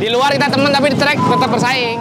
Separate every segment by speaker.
Speaker 1: Di luar kita teman tapi di track tetap bersaing.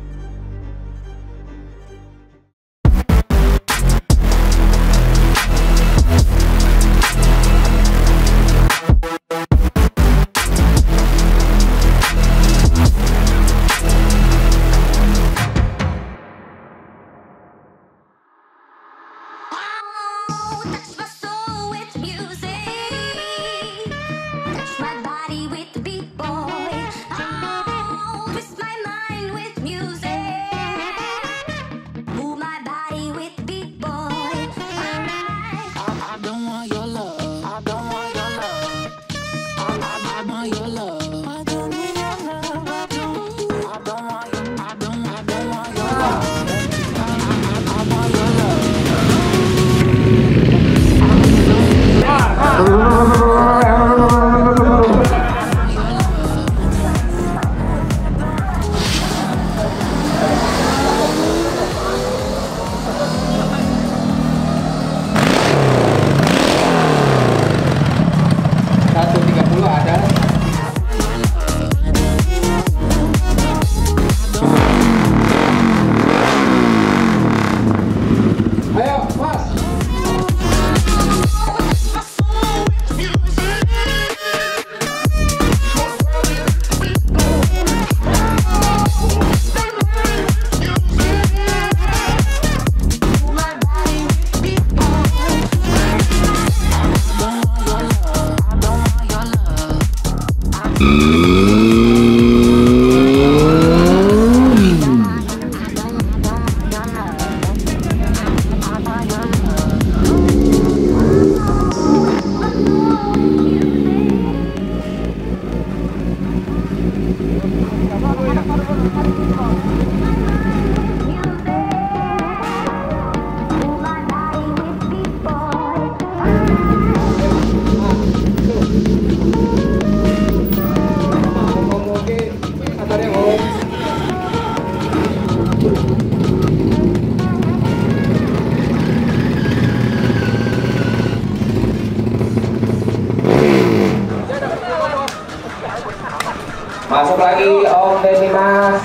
Speaker 2: Masuk lagi Om Deddy Mas.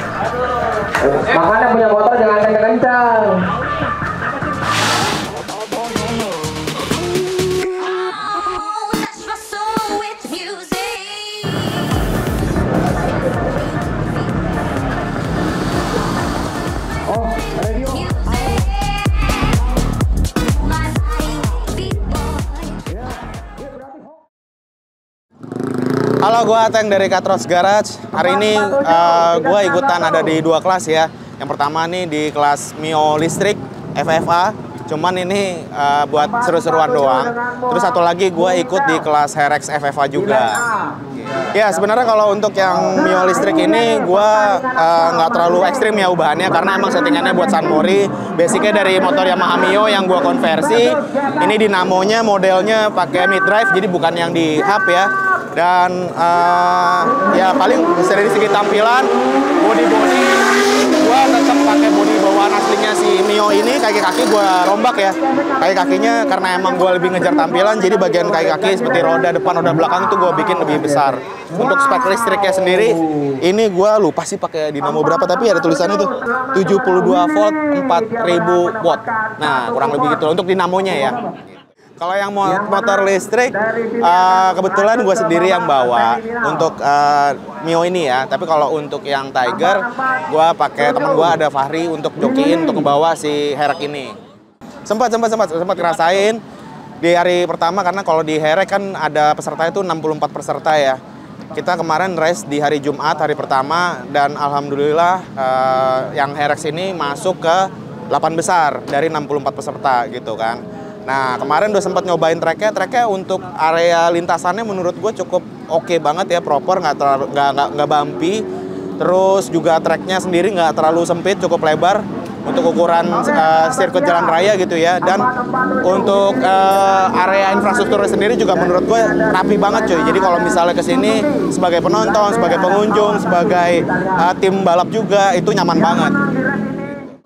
Speaker 2: Makanya punya motor jangan kencang-kencang.
Speaker 3: Halo, gue Ateng dari Katros Garage. Hari ini gue ikutan ada di 2 kelas ya. Yang pertama nih di kelas Mio listrik FFA. Cuman ini buat seru-seruan doang. Terus satu lagi gue ikut di kelas Herex FFA juga. Ya sebenarnya kalau untuk yang Mio listrik ini gue nggak terlalu ekstrim ya ubahannya, karena emang settingannya buat Sunmori. Basicnya dari motor Yamaha Mio yang gue konversi. Ini dinamonya modelnya pakai mid drive, jadi bukan yang di hub ya. Dan ya paling dari segi tampilan, body gue tetap pakai body bawaan aslinya si Mio ini. Kaki-kaki gue rombak ya, kaki-kakinya karena emang gue lebih ngejar tampilan, jadi bagian kaki-kaki seperti roda depan, roda belakang itu gue bikin lebih besar. Untuk spek listriknya sendiri, ini gue lupa sih pakai dinamo berapa, tapi ada tulisannya tuh 72 volt 4000 watt. Nah kurang lebih gitu untuk dinamonya ya. Kalau yang motor listrik, kebetulan gue sendiri yang bawa untuk Mio ini ya. Tapi kalau untuk yang Tiger, gue pakai teman gue ada Fahri untuk jokiin untuk membawa si Herek ini. Sempat ngerasain di hari pertama, karena kalau di Herek kan ada peserta itu 64 peserta ya. Kita kemarin race di hari Jumat, hari pertama, dan alhamdulillah yang Herek ini masuk ke 8 besar dari 64 peserta gitu kan. Nah kemarin udah sempat nyobain treknya untuk area lintasannya menurut gue cukup oke banget ya, proper, nggak bumpy. Terus juga treknya sendiri nggak terlalu sempit, cukup lebar untuk ukuran sirkuit jalan raya gitu ya. Dan untuk area infrastrukturnya sendiri juga menurut gue rapi banget cuy. Jadi kalau misalnya kesini sebagai penonton, sebagai pengunjung, sebagai tim balap juga itu nyaman banget.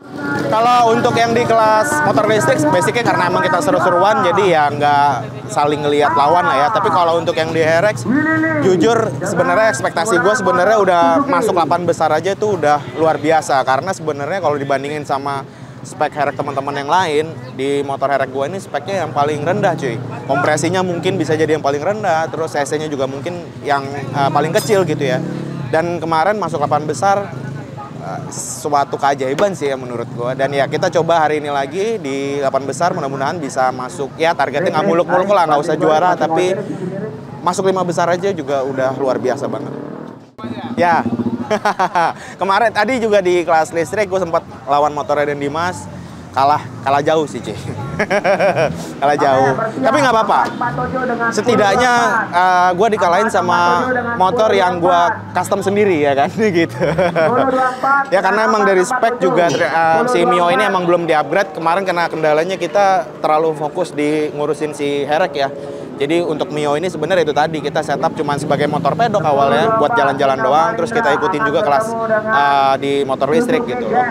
Speaker 3: Kalau untuk yang di kelas motor listrik, basicnya karena emang kita seru-seruan, jadi ya nggak saling ngelihat lawan lah ya. Tapi kalau untuk yang di HRX, jujur sebenarnya ekspektasi gue sebenarnya udah masuk 8 besar aja tuh udah luar biasa. Karena sebenarnya kalau dibandingin sama spek HRX teman-teman yang lain, di motor HRX gue ini speknya yang paling rendah cuy. Kompresinya mungkin bisa jadi yang paling rendah, terus cc-nya juga mungkin yang paling kecil gitu ya. Dan kemarin masuk 8 besar, suatu keajaiban sih ya menurut gue. Dan ya kita coba hari ini lagi di 8 besar, mudah-mudahan bisa masuk. Ya targetnya nggak muluk-muluk lah, nggak usah juara, tapi masuk 5 besar aja juga udah luar biasa banget. Ya, kemarin tadi juga di kelas listrik gue sempat lawan motornya dan Dimas, kalah jauh sih Ci. Kalah jauh, tapi nggak apa-apa. Setidaknya gue dikalahin sama motor yang gue custom sendiri ya kan, gitu. Ya karena emang dari spek juga si Mio ini emang belum di-upgrade. Kemarin kena kendalanya kita terlalu fokus di ngurusin si HRX ya. Jadi untuk Mio ini sebenarnya itu tadi, kita setup cuma sebagai motor pedok awalnya buat jalan-jalan doang, terus kita ikutin juga kelas di motor listrik gitu loh.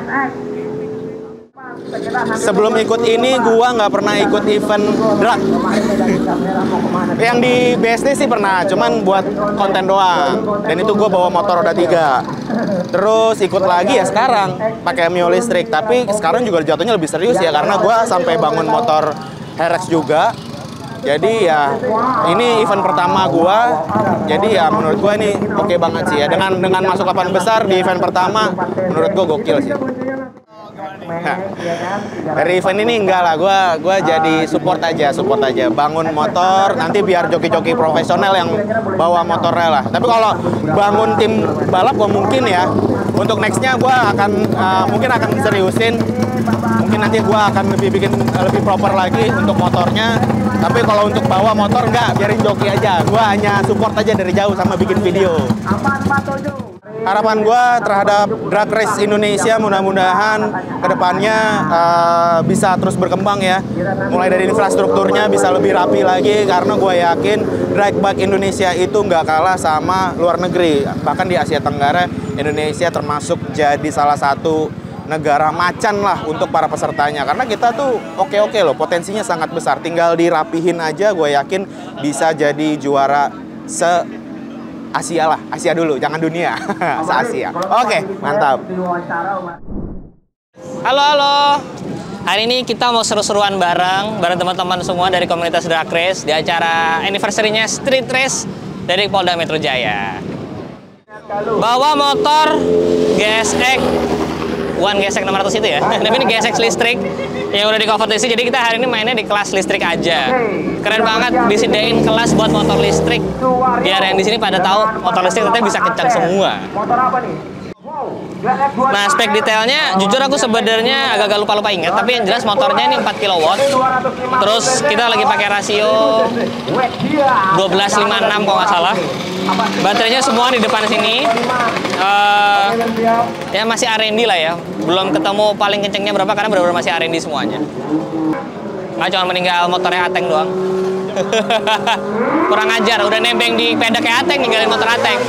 Speaker 3: Sebelum ikut ini, gua nggak pernah ikut event drag. Yang di BSD sih pernah, cuman buat konten doang. Dan itu gua bawa motor roda 3. Terus ikut lagi ya sekarang, pakai Mio listrik. Tapi sekarang juga jatuhnya lebih serius ya, karena gua sampai bangun motor HRX juga. Jadi ya, ini event pertama gua. Jadi ya menurut gua ini oke banget sih ya. Dengan masuk 8 besar di event pertama, menurut gua gokil sih. Nah, dari event ini enggak lah, gue jadi support aja, bangun motor, nanti biar joki-joki profesional yang bawa motornya lah. Tapi kalau bangun tim balap gue mungkin ya, untuk nextnya gue mungkin akan seriusin, mungkin nanti gue akan bikin lebih proper lagi untuk motornya. Tapi kalau untuk bawa motor enggak, biarin joki aja, gue hanya support aja dari jauh sama bikin video. Harapan gue terhadap drag race Indonesia mudah-mudahan kedepannya bisa terus berkembang ya. Mulai dari infrastrukturnya bisa lebih rapi lagi, karena gue yakin drag bike Indonesia itu nggak kalah sama luar negeri. Bahkan di Asia Tenggara, Indonesia termasuk jadi salah satu negara macan lah untuk para pesertanya. Karena kita tuh oke loh, potensinya sangat besar. Tinggal dirapihin aja, gue yakin bisa jadi juara Asia lah, Asia dulu, jangan dunia, se-Asia. Oke, mantap.
Speaker 4: Halo. Hari ini kita mau seru-seruan bareng teman-teman semua dari komunitas drag race di acara anniversary-nya Street Race dari Polda Metro Jaya. Bawa motor GSX One GSX 600 itu ya. Tapi ini GSX listrik yang udah di-convertisi. Jadi kita hari ini mainnya di kelas listrik aja. Keren banget, disediain kelas buat motor listrik. Biar yang di sini pada tahu motor listrik ternyata bisa kencang semua. Nah, spek detailnya jujur aku sebenarnya agak lupa ingat, tapi yang jelas motornya ini 4 kW. Terus kita lagi pakai rasio 12:56 kalau nggak salah. Baterainya semua di depan sini. Ya masih R&D lah ya. Belum ketemu paling kencengnya berapa karena benar-benar masih R&D semuanya. Nggak cuma meninggal motornya Ateng doang. Kurang ajar, udah nembeng di pedek kayak Ateng, ninggalin motor Ateng.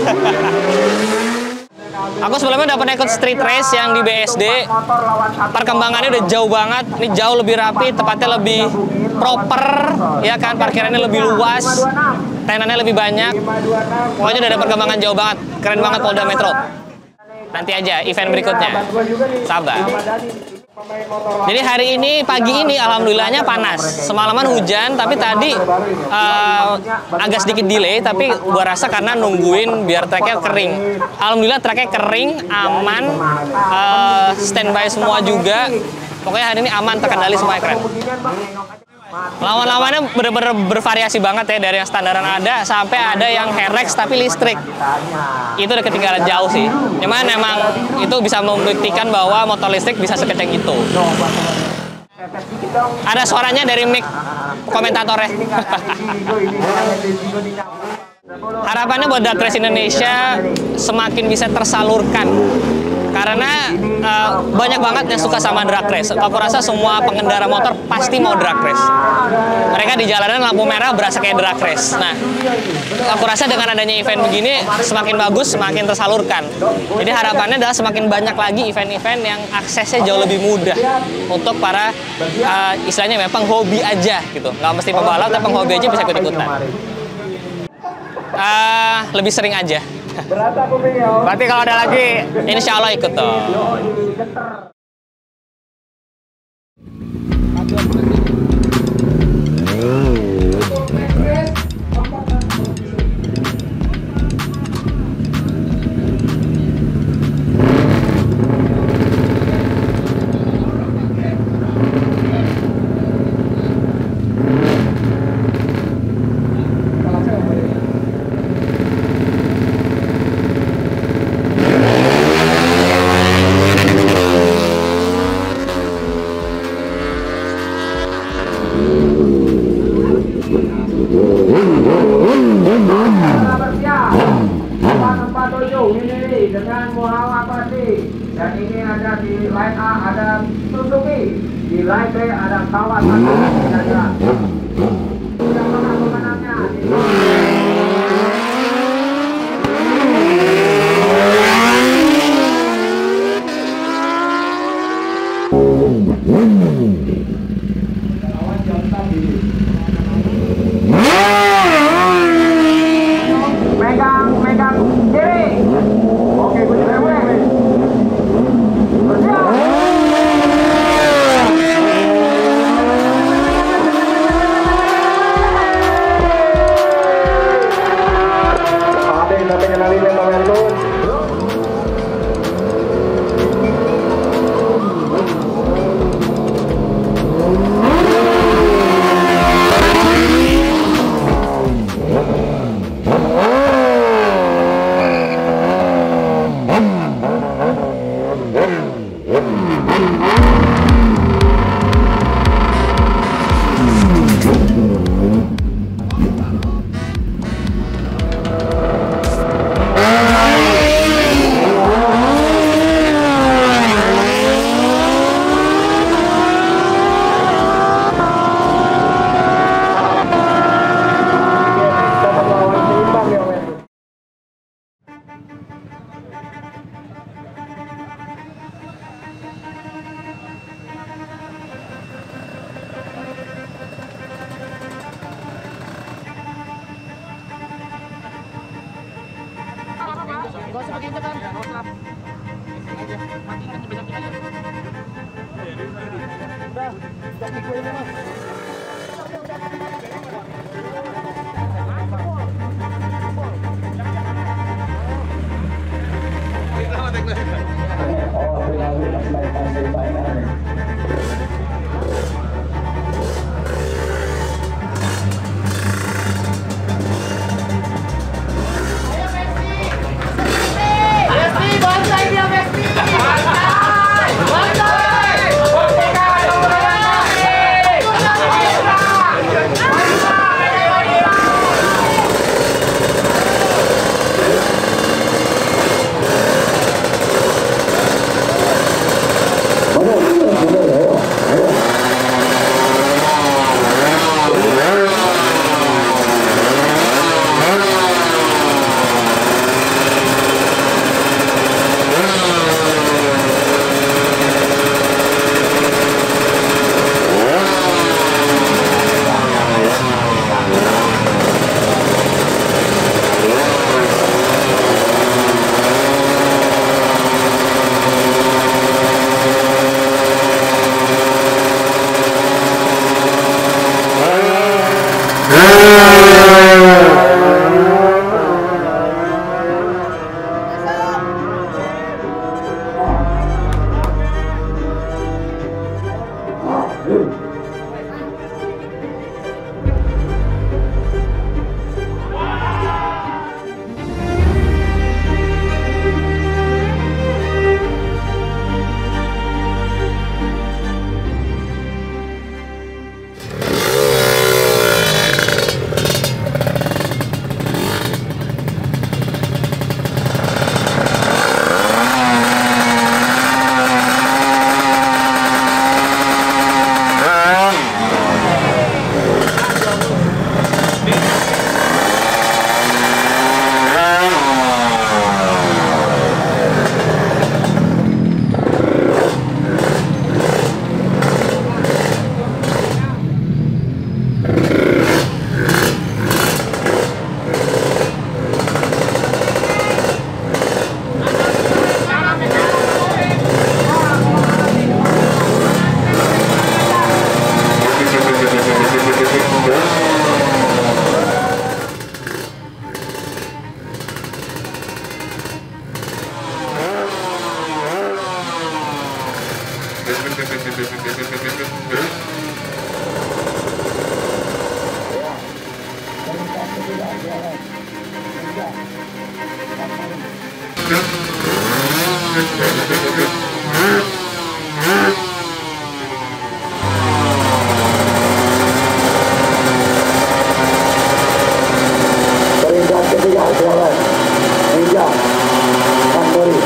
Speaker 4: Aku sebelumnya udah pernah ikut street race yang di BSD. Perkembangannya udah jauh banget. Ini jauh lebih rapi, tepatnya lebih proper, ya kan, parkirannya lebih luas, tenannya lebih banyak. Pokoknya udah ada perkembangan jauh banget. Keren banget Polda Metro. Nanti aja event berikutnya. Sabar. Jadi hari ini, pagi ini alhamdulillahnya panas. Semalaman hujan, tapi tadi agak sedikit delay, tapi gua rasa karena nungguin biar tracknya kering. Alhamdulillah tracknya kering, aman, standby semua juga. Pokoknya hari ini aman, terkendali, semuanya keren. Lawan-lawannya bener-bener bervariasi banget ya, dari yang standaran ada sampai ada yang HRX tapi listrik. Itu udah ketinggalan jauh sih. Cuman emang itu bisa membuktikan bahwa motor listrik bisa sekencang itu. Ada suaranya dari mic komentatornya. Harapannya buat drag race Indonesia semakin bisa tersalurkan Karena banyak banget yang suka sama drag race. Aku rasa semua pengendara motor pasti mau drag race. Mereka di jalanan lampu merah berasa kayak drag race. Nah, aku rasa dengan adanya event begini semakin bagus, semakin tersalurkan. Jadi harapannya adalah semakin banyak lagi event-event yang aksesnya jauh lebih mudah untuk para istilahnya memang hobi aja gitu. Nggak mesti pembalap, tapi penghobi aja bisa ikut-ikutan. Lebih sering aja.
Speaker 1: Berarti kalau ada lagi,
Speaker 4: Insya Allah ikut dong.
Speaker 2: Ini dengan Muhammad dan ini ada di line A ada Suzuki, di line B ada Kawasaki, ada yang mana pemenangnya. Megang kiri. Oke, gue cewek. Bersiap. Ada yang sampai kenalin memang itu. Peringkat ketiga silakan. Ninja Kandori.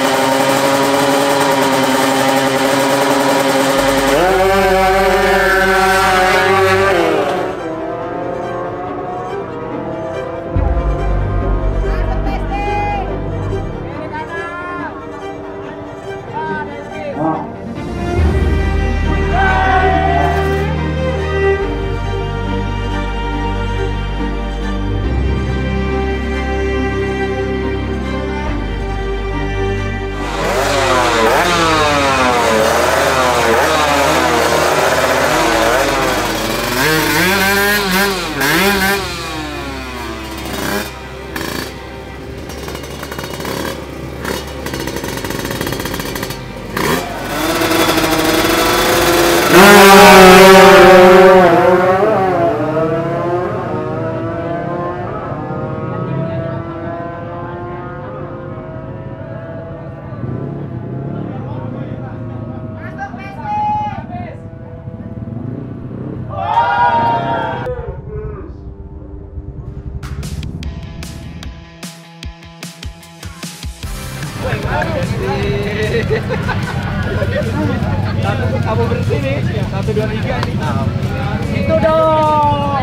Speaker 1: Kamu bersih nih, 1, 2, 3 nih. Itu dong.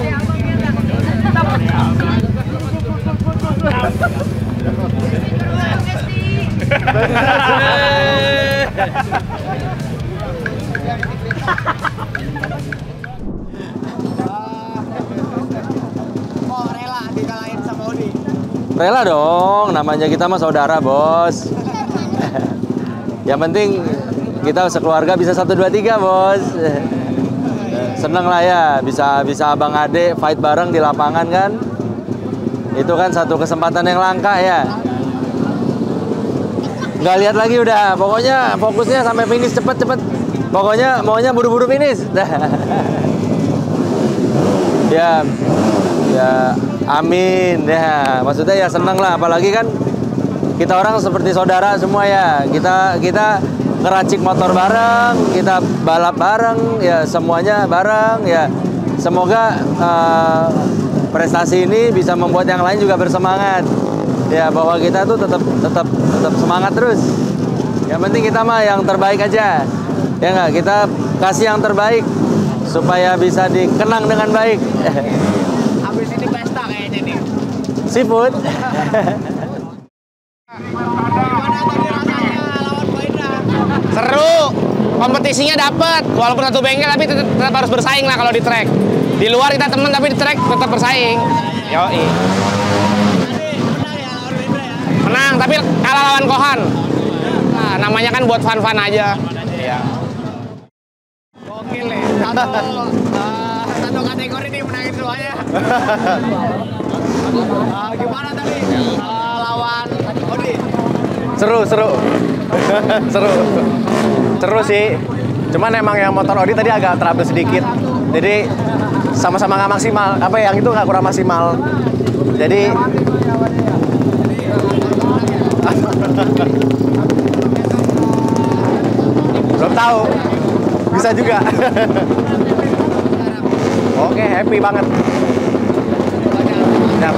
Speaker 3: Kok rela dikalahin sama Odi?
Speaker 5: Rela dong, namanya kita mah saudara, Bos. Yang penting kita sekeluarga bisa 1, 2, 3, Bos. Seneng lah ya, bisa abang ade fight bareng di lapangan kan. Itu kan satu kesempatan yang langka ya. Nggak lihat lagi udah, pokoknya fokusnya sampai finish cepet. Pokoknya maunya buru-buru finish. Ya, amin ya. Maksudnya ya seneng lah, apalagi kan kita orang seperti saudara semua ya. Kita ngeracik motor bareng, kita balap bareng, ya semuanya bareng ya. Semoga prestasi ini bisa membuat yang lain juga bersemangat. Ya bahwa kita tuh tetap semangat terus. Yang penting kita mah yang terbaik aja. Ya nggak, kita kasih yang terbaik supaya bisa dikenang dengan baik.
Speaker 3: Habis ini pesta kayaknya nih.
Speaker 5: Seafood.
Speaker 4: Seru, kompetisinya dapet, walaupun satu bengkel tapi tetap harus bersaing lah kalau di track. Di luar kita temen tapi di track tetap bersaing. Yoi. Menang tapi kalah lawan Kohan. Nah, namanya kan buat fun-fun aja. Iya.
Speaker 3: Gokil nih. Satu kategori nih menangin semuanya. Gimana tadi lawan Odi?
Speaker 1: Seru. Seru sih. Cuman emang yang motor Odi tadi agak trouble sedikit. Jadi sama-sama nggak maksimal. Apa yang itu nggak kurang maksimal. Jadi belum tahu. Bisa juga. Oke, happy banget. Siap.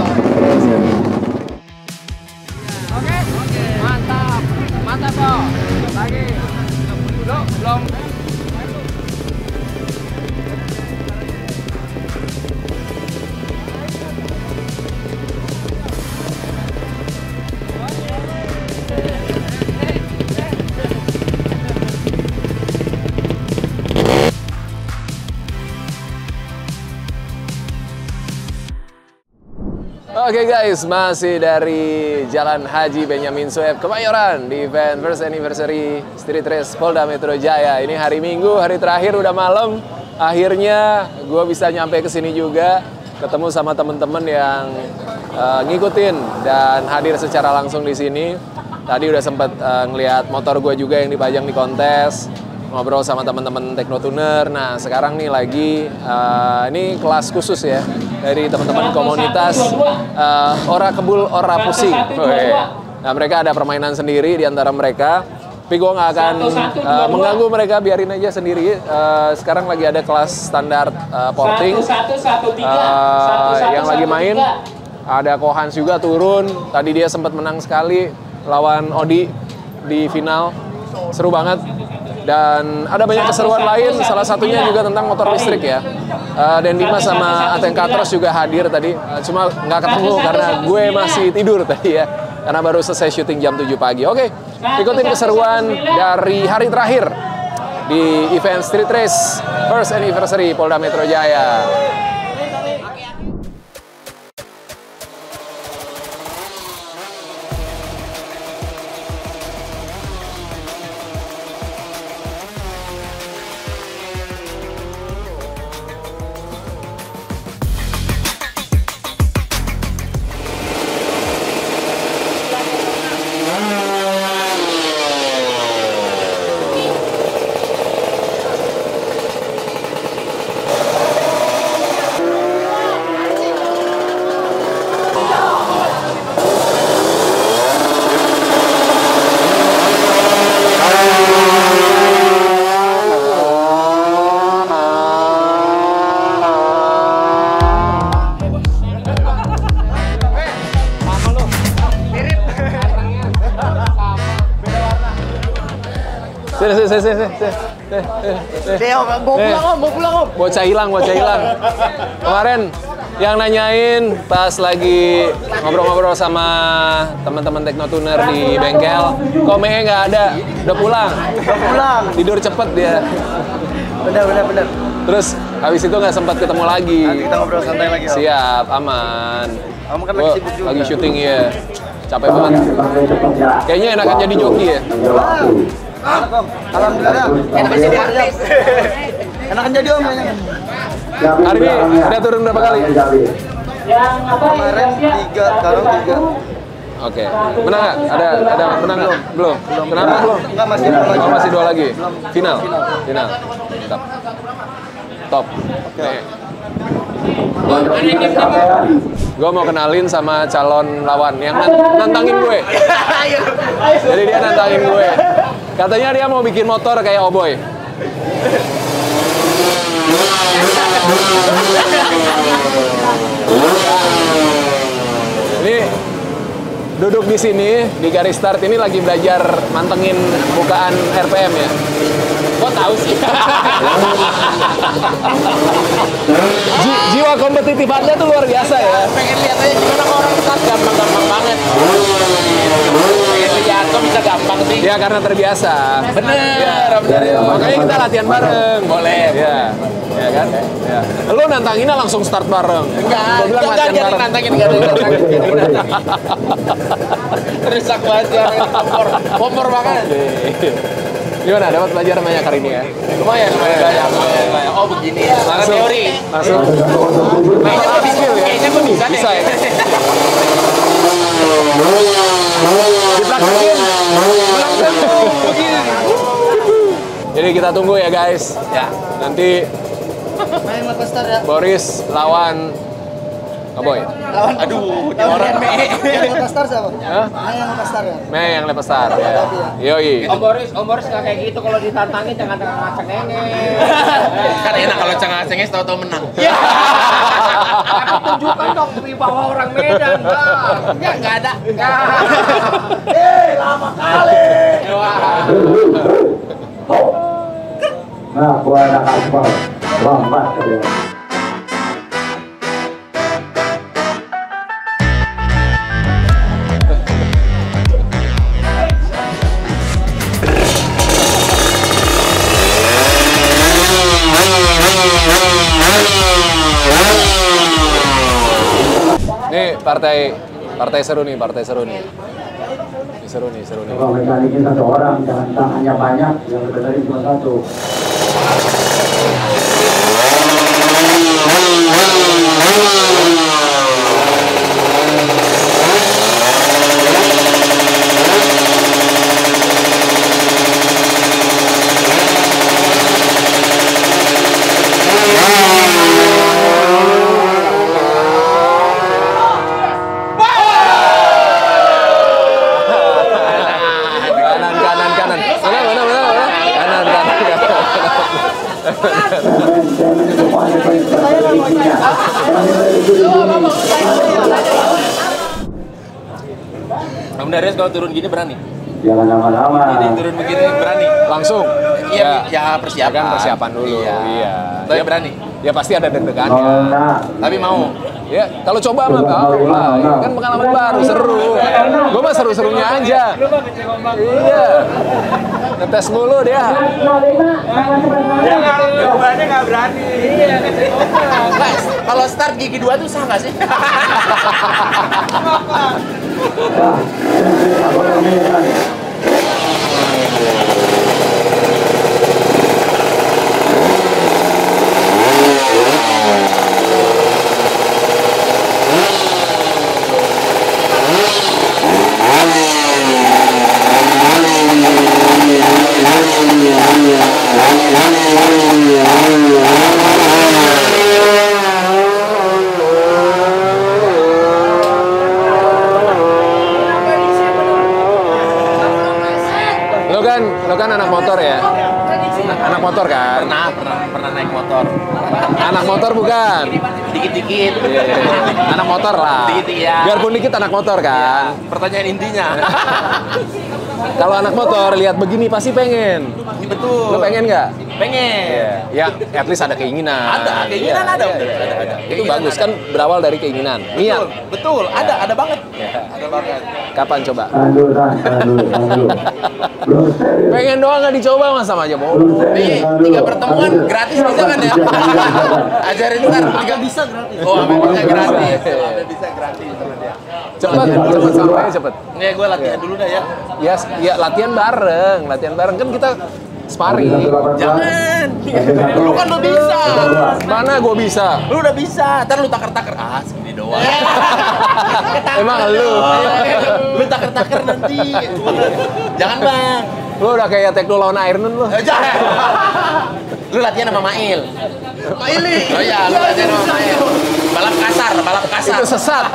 Speaker 4: Mantap toh. Lagi. Belum.
Speaker 6: Oke guys, masih dari Jalan Haji Benyamin Sueb Kemayoran di event First Anniversary Street Race Polda Metro Jaya. Ini hari Minggu, hari terakhir udah malam. Akhirnya gue bisa nyampe ke sini juga, ketemu sama temen-temen yang ngikutin dan hadir secara langsung di sini. Tadi udah sempet ngeliat motor gue juga yang dipajang di kontes. ngobrol sama teman-teman Teknotuner. Nah, sekarang nih lagi ini kelas khusus ya dari teman-teman komunitas Ora Kebul Ora Pusing. Nah, mereka ada permainan sendiri di antara mereka. Tapi gue nggak akan mengganggu mereka, biarin aja sendiri. Sekarang lagi ada kelas standar porting. Yang lagi main ada Kohans juga turun. Tadi dia sempat menang sekali lawan Odi di final. Seru banget. Dan ada banyak keseruan lain, salah satunya juga tentang motor listrik ya. Dan Dimas sama Ateng Katros juga hadir tadi. Cuma nggak ketemu karena gue masih tidur tadi ya. Karena baru selesai syuting jam 7 pagi. Oke, ikutin keseruan dari hari terakhir di event Street Race First Anniversary Polda Metro Jaya.
Speaker 1: Mau pulang om.
Speaker 6: Bocah hilang. Kemarin yang nanyain pas lagi ngobrol-ngobrol sama teman-teman Teknotuner di bengkel, kok Mehe nggak ada, udah pulang. Tidur cepet dia.
Speaker 1: Bener.
Speaker 6: Terus habis itu nggak sempat ketemu lagi.
Speaker 1: Nanti kita ngobrol santai lagi om.
Speaker 6: Siap, aman.
Speaker 1: Kamu kan lagi sibuk juga.
Speaker 6: Lagi syuting ya, capek banget. Kayaknya enakan jadi joki ya.
Speaker 1: Alhamdulillah. Enakan jadi artis. Enakan jadi om.
Speaker 6: Hari ini udah turun berapa kali?
Speaker 1: Kemarin 3, sekarang 3.
Speaker 6: Oke, menang nggak? Ada menang nggak? Belum. Kenapa belum?
Speaker 1: Enggak, masih 2 lagi.
Speaker 6: Oh, masih 2 lagi. Final. Mantap. Top. Oke. Gue mau kenalin sama calon lawan yang nantangin gue. Jadi dia nantangin gue. Katanya dia mau bikin motor kayak Oboy. Ini duduk di sini di garis start ini lagi belajar mantengin bukaan RPM ya. Kok tahu sih? Jiwa kompetitifnya tuh luar biasa ya.
Speaker 2: Pengen lihat aja gimana kok orang start gampang banget. Pengen lihat kok bisa gampang sih.
Speaker 6: Ya karena terbiasa.
Speaker 2: Bener.
Speaker 6: Ya, makanya kita latihan bareng.
Speaker 2: Boleh.
Speaker 6: Ya kan? Ya. Lu nantanginnya langsung start bareng. Gua bilang latihan bareng.
Speaker 2: Nantangin enggak ada nantangin. Rusak banget ya, kompor banget.
Speaker 6: Gimana, dapat belajar banyak hari ini ya?
Speaker 2: Lumayan. Oh begini ya.
Speaker 6: Langsung.
Speaker 2: Kayaknya
Speaker 6: Habis skill ya?
Speaker 2: Kayaknya gue bisa deh.
Speaker 6: Bisa ya? Dipraktekin. Jadi kita tunggu ya guys.
Speaker 2: Ya.
Speaker 6: Nanti Boris lawan Aboy.
Speaker 2: Aduh, orang
Speaker 7: Yang lepas star siapa?
Speaker 6: Hah?
Speaker 7: Yang lepas star ya?
Speaker 6: Mei yang lepas star ya. Yoi.
Speaker 8: Om Boris nggak kayak gitu kalau ditantangin jangan ngaceng nengeng.
Speaker 2: kan enak kalau cengeng tahu-tahu menang.
Speaker 8: Tapi tunjukkan dong wibawa orang Medan.
Speaker 2: Enggak ada.
Speaker 8: Lama kali.
Speaker 9: Nah, gua anak aspal, lambat dia.
Speaker 6: Nih partai seru nih. Seru nih.
Speaker 9: Kalau mekaniknya 1 orang, jangan tangannya banyak, yang lebih dari cuma 1.
Speaker 6: Om Darius kalau turun gini berani?
Speaker 9: Jangan lama-lama.
Speaker 6: Ini turun begini berani?
Speaker 3: Langsung.
Speaker 6: Iya, ya persiapan.
Speaker 3: Kan persiapan dulu. Iya.
Speaker 6: Dia berani.
Speaker 3: Ya pasti ada deg-degannya.
Speaker 6: Tapi mau.
Speaker 3: Ya, kalau coba mah kau lah. Ya, kan pengalaman baru, seru. Gue mah seru-serunya aja. Iya. Ngetes mulu dia.
Speaker 8: Jawabannya nggak berani. Iya,
Speaker 6: Guys, kalau start gigi 2 tuh sah nggak sih?
Speaker 3: Lo kan anak motor ya? Anak motor kan?
Speaker 6: Pernah naik motor.
Speaker 3: Anak motor bukan?
Speaker 6: Dikit-dikit.
Speaker 3: Anak motor lah.
Speaker 6: Dikit-dikit ya.
Speaker 3: Biarpun dikit anak motor kan?
Speaker 6: Pertanyaan intinya.
Speaker 3: Kalau anak motor lihat begini pasti pengen.
Speaker 6: Betul.
Speaker 3: Lo pengen nggak?
Speaker 6: Pengen.
Speaker 3: Ya, at least ada keinginan.
Speaker 6: Ada, keinginan ada.
Speaker 3: Itu bagus kan berawal dari keinginan. Niat.
Speaker 6: Betul. Ada banget. Ada banget.
Speaker 3: Kapan coba?
Speaker 9: Tandu. Belum serius.
Speaker 3: Pengen doang nggak dicoba mas sama aja mau.
Speaker 6: Nih, 3 pertemuan gratis bisa kan ya? Ajarin ntar 3 bisa gratis. Oh, bisa gratis. Bisa gratis sama dia.
Speaker 3: Cepet sampai cepet.
Speaker 6: Nih, gue latihan dulu dah ya.
Speaker 3: Ya latihan bareng kan kita sparring.
Speaker 6: Jangan. Lu kan lo bisa.
Speaker 3: Mana gue bisa?
Speaker 6: Lu udah bisa. Ntar lu taker-taker. Ah, segini doang.
Speaker 3: Emang lu?
Speaker 6: Lu taker-taker nanti. Jangan, Bang.
Speaker 3: Lu udah kayak Tekno lawan Iron lu.
Speaker 6: Jangan. Lu latihan sama Mail. Mail nih. Oh iya, lu latihan sama Mail. Balap kasar.
Speaker 3: Itu sesat.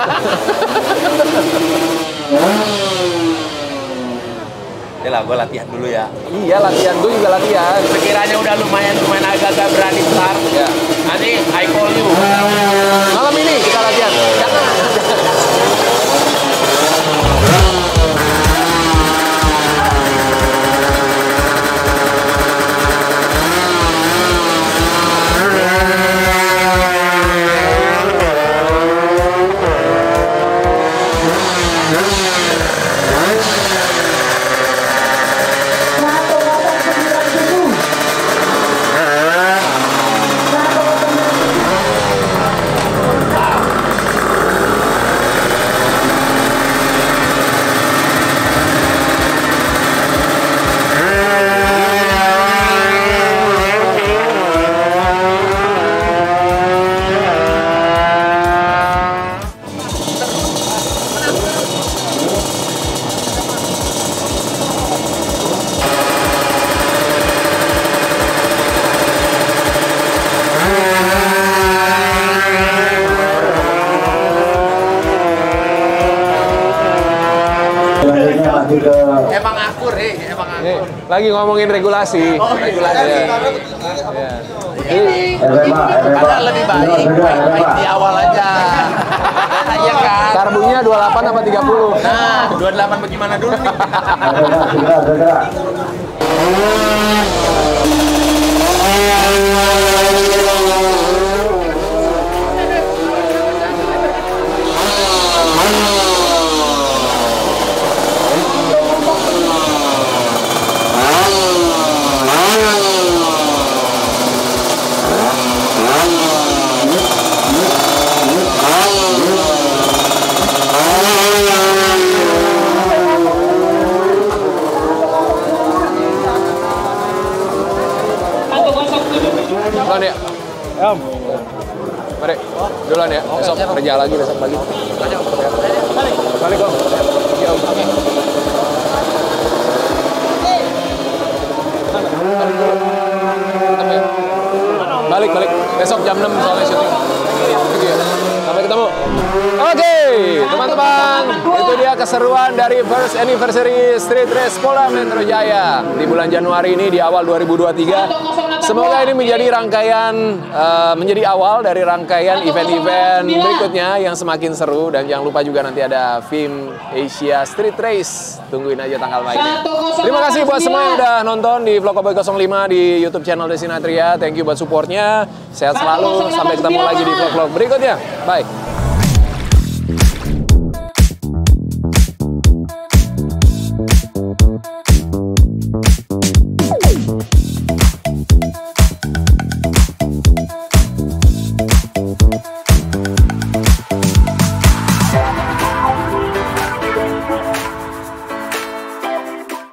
Speaker 6: Ya lah, gue latihan dulu ya.
Speaker 3: Iya latihan, gue juga latihan.
Speaker 6: Sekiranya udah lumayan agak-agak berani start.
Speaker 3: Ya.
Speaker 6: Nanti I call you.
Speaker 3: Malam ini kita latihan. Jangan.
Speaker 6: Emang akur, emang akur.
Speaker 3: Nih, lagi ngomongin regulasi.
Speaker 6: Oh, regulasi.
Speaker 3: Ya.
Speaker 6: Karena lebih baik main di awal aja. Iya kan?
Speaker 3: Karbunya 28 apa 30?
Speaker 6: Nah, 28 bagaimana dulu nih?
Speaker 3: Duluan ya. Mari, duluan ya. Besok kerja lagi besok pagi. Balik Om. Iya Om. Balik. Besok jam 6 soalnya syuting. Pergi ya. Sampai ketemu. Oke, teman-teman. Itu dia keseruan dari First Anniversary Street Race Polda Metro Jaya. Di bulan Januari ini, di awal 2023.
Speaker 6: Semoga ini menjadi rangkaian, menjadi awal dari rangkaian event-event berikutnya yang semakin seru. Dan jangan lupa juga nanti ada FIM Asia Street Race. Tungguin aja tanggal mainnya. Terima kasih buat semua yang udah nonton di vlog Cowboy 05 di YouTube channel Desinatria. Thank you buat supportnya. Sehat selalu. Sampai ketemu lagi di vlog-vlog berikutnya. Bye.